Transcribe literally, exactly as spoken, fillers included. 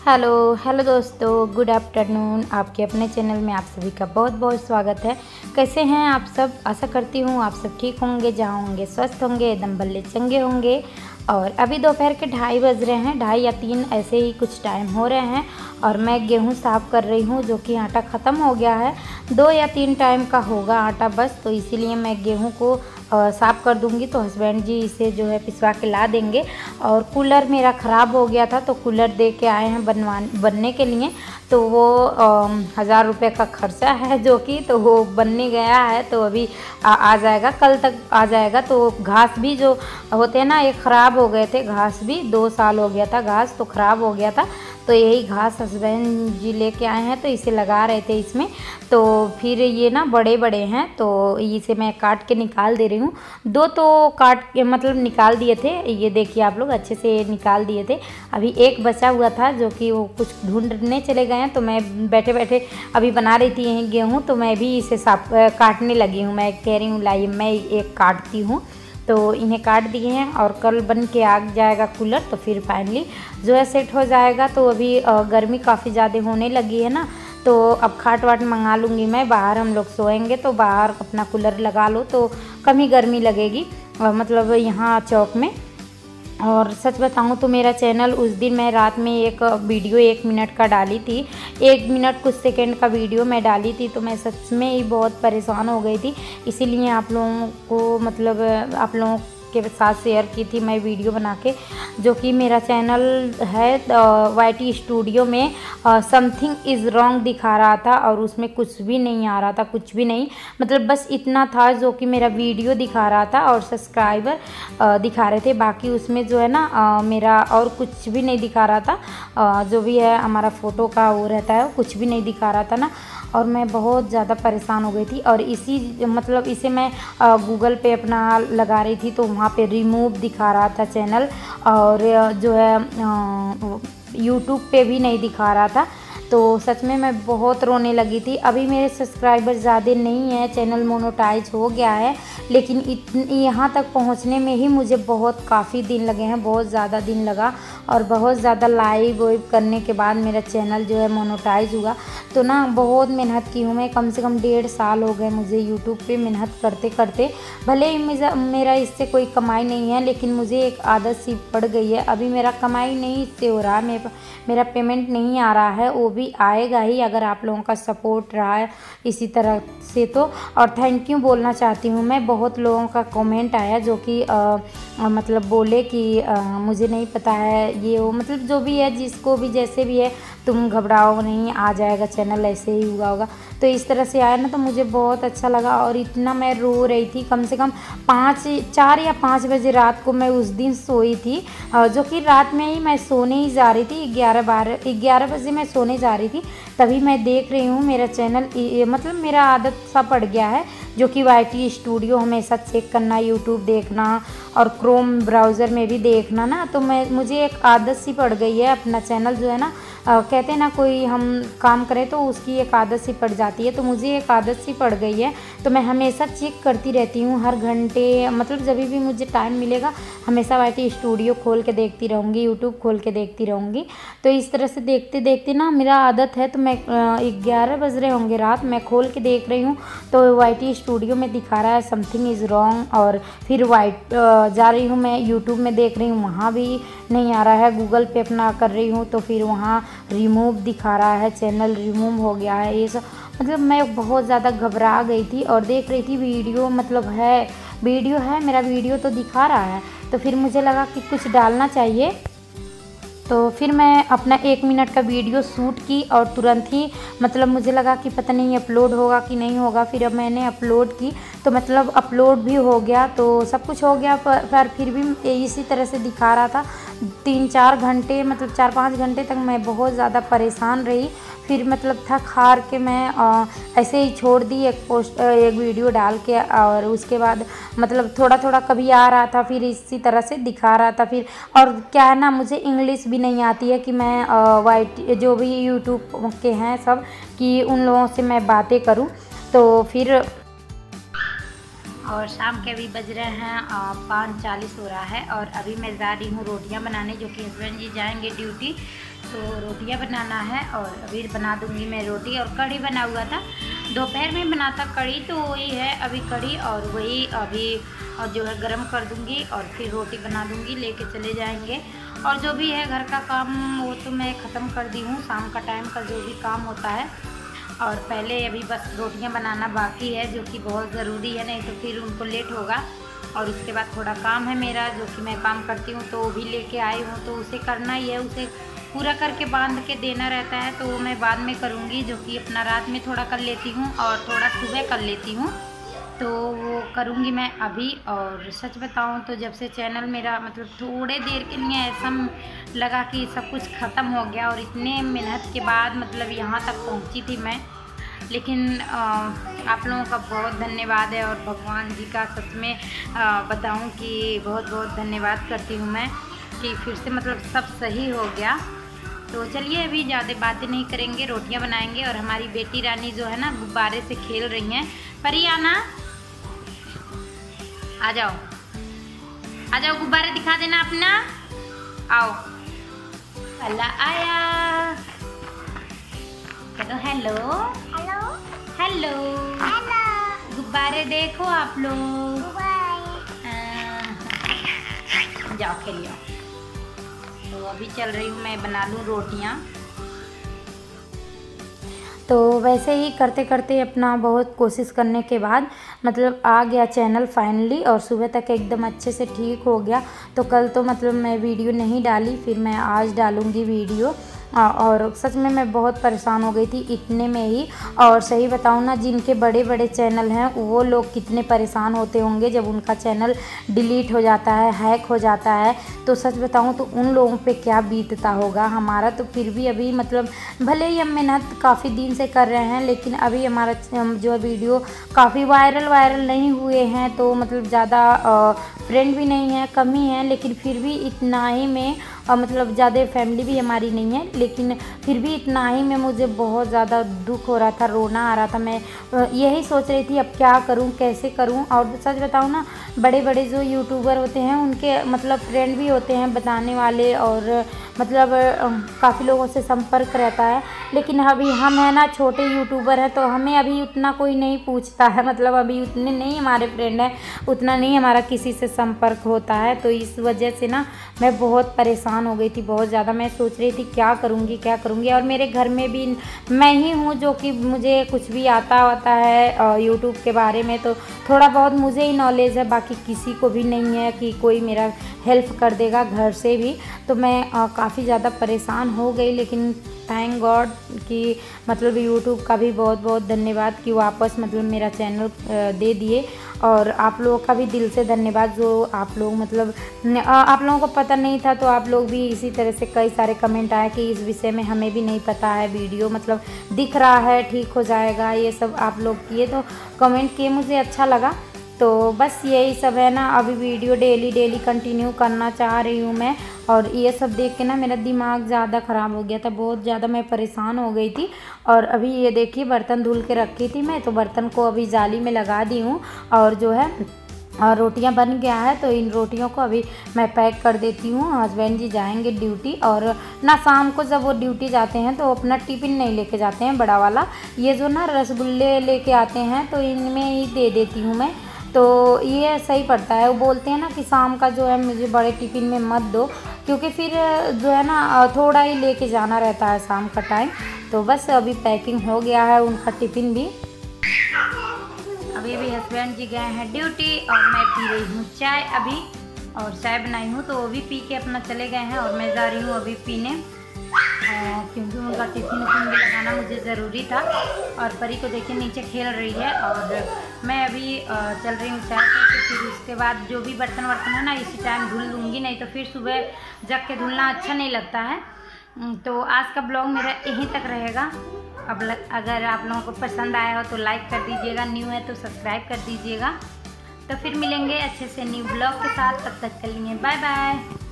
Hello hello दोस्तों, good afternoon. आपके अपने चैनल में आप सभी का बहुत बहुत स्वागत है। कैसे हैं आप सब? आशा करती हूँ आप सब ठीक होंगे, जहाँ होंगे स्वस्थ होंगे, एकदम बल्ले चंगे होंगे। और अभी दोपहर के ढाई बज रहे हैं, ढाई या तीन ऐसे ही कुछ टाइम हो रहे हैं। और मैं गेहूँ साफ़ कर रही हूँ, जो कि आटा ख़त्म हो गया है। दो या तीन टाइम का होगा आटा बस, तो इसीलिए मैं गेहूँ को साफ़ कर दूंगी। तो हस्बैंड जी इसे जो है पिसवा के ला देंगे। और कूलर मेरा ख़राब हो गया था, तो कूलर दे के आए हैं बनवा बनने के लिए। तो वो हज़ार रुपये का खर्चा है, जो कि तो वो बनने गया है। तो अभी आ, आ जाएगा, कल तक आ जाएगा। तो घास भी जो होते हैं ना, ये ख़राब हो गए थे। घास भी दो साल हो गया था, घास तो ख़राब हो गया था। तो यही घास हस्बैंड जी लेके आए हैं, तो इसे लगा रहे थे इसमें। तो फिर ये ना बड़े बड़े हैं, तो इसे मैं काट के निकाल दे रही हूँ। दो तो काट के मतलब निकाल दिए थे, ये देखिए आप लोग, अच्छे से निकाल दिए थे। अभी एक बचा हुआ था, जो कि वो कुछ ढूंढने चले गए हैं। तो मैं बैठे बैठे अभी बना रही थी यहीं गेहूँ, तो मैं भी इसे साफ काटने लगी हूँ। मैं कह रही हूँ लाइए मैं एक काटती हूँ। तो इन्हें काट दिए हैं, और कल बन के आ जाएगा कूलर, तो फिर फाइनली जो है सेट हो जाएगा। तो अभी गर्मी काफ़ी ज़्यादा होने लगी है ना, तो अब खाट वाट मंगा लूँगी मैं। बाहर हम लोग सोएंगे, तो बाहर अपना कूलर लगा लो तो कम ही गर्मी लगेगी, मतलब यहाँ चौक में। और सच बताऊँ तो मेरा चैनल उस दिन मैं रात में एक वीडियो एक मिनट का डाली थी, एक मिनट कुछ सेकंड का वीडियो मैं डाली थी। तो मैं सच में ही बहुत परेशान हो गई थी, इसीलिए आप लोगों को मतलब आप लोगों के साथ शेयर की थी मैं वीडियो बना के। जो कि मेरा चैनल है वाई टी स्टूडियो में समथिंग इज़ रॉन्ग दिखा रहा था, और उसमें कुछ भी नहीं आ रहा था, कुछ भी नहीं। मतलब बस इतना था जो कि मेरा वीडियो दिखा रहा था और सब्सक्राइबर दिखा रहे थे। बाकी उसमें जो है ना आ, मेरा और कुछ भी नहीं दिखा रहा था। आ, जो भी है हमारा फ़ोटो का वो रहता है, वो कुछ भी नहीं दिखा रहा था ना। और मैं बहुत ज़्यादा परेशान हो गई थी। और इसी मतलब इसे मैं गूगल पे अपना लगा रही थी, तो वहाँ पे रिमूव दिखा रहा था चैनल। और जो है यूट्यूब पे भी नहीं दिखा रहा था। तो सच में मैं बहुत रोने लगी थी। अभी मेरे सब्सक्राइबर ज़्यादा नहीं है, चैनल मोनेटाइज हो गया है, लेकिन यहाँ तक पहुँचने में ही मुझे बहुत काफ़ी दिन लगे हैं, बहुत ज़्यादा दिन लगा। और बहुत ज़्यादा लाइव वाइव करने के बाद मेरा चैनल जो है मोनेटाइज हुआ। तो ना बहुत मेहनत की हूँ मैं, कम से कम डेढ़ साल हो गए मुझे यूट्यूब पे मेहनत करते करते। भले ही मेरा इससे कोई कमाई नहीं है, लेकिन मुझे एक आदत सी पड़ गई है। अभी मेरा कमाई नहीं इससे हो रहा है, मेरा पेमेंट नहीं आ रहा है, वो भी आएगा ही अगर आप लोगों का सपोर्ट रहा है इसी तरह से तो। और थैंक यू बोलना चाहती हूँ मैं। बहुत लोगों का कमेंट आया जो कि आ, मतलब बोले कि आ, मुझे नहीं पता है ये वो, मतलब जो भी है, जिसको भी जैसे भी है, तुम घबराओ नहीं, आ जाएगा चैनल, ऐसे ही हुआ होगा। तो इस तरह से आया ना, तो मुझे बहुत अच्छा लगा। और इतना मैं रो रही थी, कम से कम पाँच चार या पाँच बजे रात को मैं उस दिन सोई थी। जो कि रात में ही मैं सोने ही जा रही थी, ग्यारह बारह ग्यारह बजे मैं सोने जा रही थी। तभी मैं देख रही हूँ मेरा चैनल, मतलब मेरा आदत सा पड़ गया है, जो कि वाई टी स्टूडियो हमेशा चेक करना, यूट्यूब देखना और क्रोम ब्राउज़र में भी देखना ना। तो मैं मुझे एक आदत सी पड़ गई है, अपना चैनल जो है ना, आ, कहते हैं ना कोई हम काम करें तो उसकी एक आदत सी पड़ जाती है। तो मुझे एक आदत सी पड़ गई है, तो मैं हमेशा चेक करती रहती हूँ हर घंटे, मतलब जब भी मुझे टाइम मिलेगा हमेशा वाई टी स्टूडियो खोल के देखती रहूँगी, यूट्यूब खोल के देखती रहूँगी। तो इस तरह से देखते देखते ना मेरा आदत है। तो मैं ग्यारह बज रहे होंगे रात, मैं खोल के देख रही हूँ, तो वाई टी स्टूडियो में दिखा रहा है समथिंग इज़ रॉन्ग। और फिर वाइट जा रही हूँ मैं यूट्यूब में देख रही हूँ, वहाँ भी नहीं आ रहा है। गूगल पे अपना कर रही हूँ, तो फिर वहाँ रिमूव दिखा रहा है, चैनल रिमूव हो गया है। ये सब मतलब मैं बहुत ज़्यादा घबरा गई थी। और देख रही थी वीडियो, मतलब है वीडियो है, मेरा वीडियो तो दिखा रहा है। तो फिर मुझे लगा कि कुछ डालना चाहिए, तो फिर मैं अपना एक मिनट का वीडियो शूट की। और तुरंत ही मतलब मुझे लगा कि पता नहीं अपलोड होगा कि नहीं होगा। फिर अब मैंने अपलोड की, तो मतलब अपलोड भी हो गया, तो सब कुछ हो गया। पर, पर फिर भी इसी तरह से दिखा रहा था। तीन चार घंटे मतलब चार पाँच घंटे तक मैं बहुत ज़्यादा परेशान रही। फिर मतलब थक हार के मैं आ, ऐसे ही छोड़ दी एक पोस्ट एक वीडियो डाल के। और उसके बाद मतलब थोड़ा थोड़ा कभी आ रहा था, फिर इसी तरह से दिखा रहा था। फिर और क्या है ना, मुझे इंग्लिश भी नहीं आती है कि मैं वाइट जो भी यूट्यूब के हैं सब, कि उन लोगों से मैं बातें करूं। तो फिर और शाम के अभी बज रहे हैं पाँच चालीस हो रहा है और अभी मैं जा रही हूँ रोटियाँ बनाने, जो कि हस्बैंड जी जाएंगे ड्यूटी, तो रोटियाँ बनाना है। और अभी बना दूँगी मैं रोटी। और कढ़ी बना हुआ था, दोपहर में बना था कढ़ी, तो वही है अभी कढ़ी, और वही अभी और जो है गरम कर दूँगी और फिर रोटी बना दूँगी, लेके चले जाएंगे। और जो भी है घर का काम वो तो मैं ख़त्म कर दी हूँ, शाम का टाइम का जो भी काम होता है। और पहले अभी बस रोटियां बनाना बाकी है, जो कि बहुत ज़रूरी है, नहीं तो फिर उनको लेट होगा। और उसके बाद थोड़ा काम है मेरा, जो कि मैं काम करती हूँ, तो वो भी लेके आई हूँ, तो उसे करना ही है, उसे पूरा करके बांध के देना रहता है, तो वो मैं बाद में करूँगी, जो कि अपना रात में थोड़ा कर लेती हूँ और थोड़ा सुबह कर लेती हूँ, तो वो करूँगी मैं अभी। और सच बताऊँ तो जब से चैनल मेरा मतलब थोड़े देर के लिए ऐसा लगा कि सब कुछ ख़त्म हो गया, और इतने मेहनत के बाद मतलब यहाँ तक पहुँची थी मैं, लेकिन आप लोगों का बहुत धन्यवाद है। और भगवान जी का सच में बताऊँ कि बहुत बहुत धन्यवाद करती हूँ मैं कि फिर से मतलब सब सही हो गया। तो चलिए अभी ज़्यादा बातें नहीं करेंगे, रोटियां बनाएंगे। और हमारी बेटी रानी जो है ना गुब्बारे से खेल रही हैं। परी आना, आ जाओ आ जाओ, गुब्बारे दिखा देना अपना, आओ। अल्लाह आया, चलो हेलो हेलो हेलो हेलो। गुब्बारे देखो आप लोग, जाओ खेलियो। तो अभी चल रही हूँ मैं, बना लूँ रोटियाँ। तो वैसे ही करते करते अपना बहुत कोशिश करने के बाद मतलब आ गया चैनल फाइनली, और सुबह तक एकदम अच्छे से ठीक हो गया। तो कल तो मतलब मैं वीडियो नहीं डाली, फिर मैं आज डालूँगी वीडियो। और सच में मैं बहुत परेशान हो गई थी इतने में ही। और सही बताऊँ ना, जिनके बड़े बड़े चैनल हैं वो लोग कितने परेशान होते होंगे जब उनका चैनल डिलीट हो जाता है, हैक हो जाता है। तो सच बताऊँ तो उन लोगों पे क्या बीतता होगा। हमारा तो फिर भी अभी मतलब भले ही हम मेहनत काफ़ी दिन से कर रहे हैं, लेकिन अभी हमारा जो वीडियो काफ़ी वायरल वायरल नहीं हुए हैं, तो मतलब ज़्यादा फ्रेंड भी नहीं है, कम ही है, लेकिन फिर भी इतना ही में और मतलब ज़्यादा फैमिली भी हमारी नहीं है, लेकिन फिर भी इतना ही में मुझे बहुत ज़्यादा दुख हो रहा था, रोना आ रहा था। मैं यही सोच रही थी अब क्या करूं, कैसे करूं। और सच बताऊं ना, बड़े बड़े जो यूट्यूबर होते हैं उनके मतलब फ्रेंड भी होते हैं बताने वाले, और मतलब काफ़ी लोगों से संपर्क रहता है। लेकिन अभी हम हैं ना छोटे यूट्यूबर हैं, तो हमें अभी उतना कोई नहीं पूछता है, मतलब अभी उतने नहीं हमारे फ्रेंड हैं, उतना नहीं हमारा किसी से संपर्क होता है। तो इस वजह से ना मैं बहुत परेशान हो गई थी, बहुत ज़्यादा। मैं सोच रही थी क्या करूँगी क्या करूँगी। और मेरे घर में भी मैं ही हूँ जो कि मुझे कुछ भी आता होता है यूट्यूब के बारे में, तो थोड़ा बहुत मुझे ही नॉलेज है, बाकी किसी को भी नहीं है कि कोई मेरा हेल्प कर देगा घर से भी। तो मैं काफ़ी ज़्यादा परेशान हो गई, लेकिन थैंक गॉड कि मतलब यूट्यूब का भी बहुत बहुत धन्यवाद कि वापस मतलब मेरा चैनल दे दिए। और आप लोगों का भी दिल से धन्यवाद, जो आप लोग मतलब आप लोगों को पता नहीं था, तो आप लोग भी इसी तरह से कई सारे कमेंट आए कि इस विषय में हमें भी नहीं पता है, वीडियो मतलब दिख रहा है ठीक हो जाएगा, ये सब आप लोग किए, तो कमेंट किए, मुझे अच्छा लगा। तो बस यही सब है ना, अभी वीडियो डेली डेली कंटिन्यू करना चाह रही हूँ मैं। और ये सब देख के ना मेरा दिमाग ज़्यादा ख़राब हो गया था, बहुत ज़्यादा मैं परेशान हो गई थी। और अभी ये देखिए बर्तन धुल के रखी थी मैं, तो बर्तन को अभी जाली में लगा दी हूँ। और जो है और रोटियां बन गया है, तो इन रोटियों को अभी मैं पैक कर देती हूँ। हस्बैंड जी जाएंगे ड्यूटी, और ना शाम को जब वो ड्यूटी जाते हैं तो अपना टिफ़िन नहीं लेके जाते हैं बड़ा वाला, ये जो ना रसगुल्ले लेके आते हैं, तो इनमें ही दे देती हूँ मैं। तो ये सही पड़ता है। वो बोलते हैं ना कि शाम का जो है मुझे बड़े टिफ़िन में मत दो, क्योंकि फिर जो है ना थोड़ा ही लेके जाना रहता है शाम का टाइम। तो बस अभी पैकिंग हो गया है उनका टिफ़िन भी। अभी अभी हस्बैंड जी गए हैं ड्यूटी, और मैं पी रही हूँ चाय अभी, और चाय बनाई हूँ, तो वो भी पी के अपना चले गए हैं, और मैं जा रही हूँ अभी पीने, क्योंकि उनका टिफ़िन उफिन भी लगाना मुझे ज़रूरी था। और परी को देखिए नीचे खेल रही है, और मैं अभी चल रही हूँ चाय पे। फिर उसके बाद जो भी बर्तन वर्तन है ना इसी टाइम धुल लूँगी, नहीं तो फिर सुबह जग के धुलना अच्छा नहीं लगता है। तो आज का ब्लॉग मेरा यहीं तक रहेगा। अब अगर आप लोगों को पसंद आया हो तो लाइक कर दीजिएगा, न्यू है तो सब्सक्राइब कर दीजिएगा। तो फिर मिलेंगे अच्छे से न्यू ब्लॉग के साथ, तब तक के लिए बाय बाय।